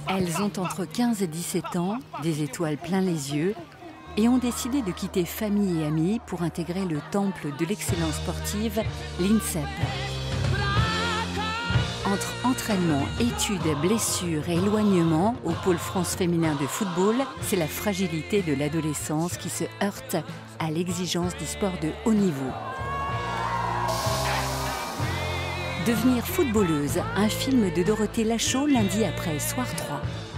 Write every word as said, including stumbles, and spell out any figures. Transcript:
Elles ont entre quinze et dix-sept ans, des étoiles plein les yeux, et ont décidé de quitter famille et amis pour intégrer le temple de l'excellence sportive, l'INSEP. Entre entraînement, études, blessures et éloignement au pôle France féminin de football, c'est la fragilité de l'adolescence qui se heurte à l'exigence du sport de haut niveau. Devenir footballeuse, un film de Dorothée Lachaud lundi après Soir trois.